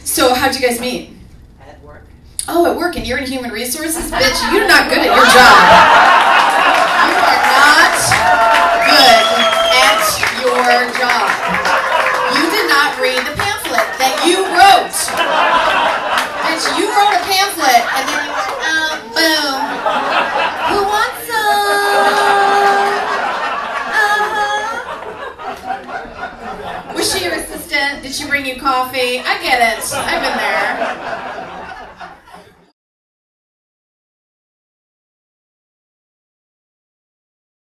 So how'd you guys meet? At work. Oh, at work, and you're in human resources? Bitch, you're not good at your job. You are not good at your job. You did not read the pamphlet that you wrote. Bitch, you wrote a pamphlet, and then you went, boom. Who wants some? Was she your assistant? Did she bring you coffee? I get it. I've been there.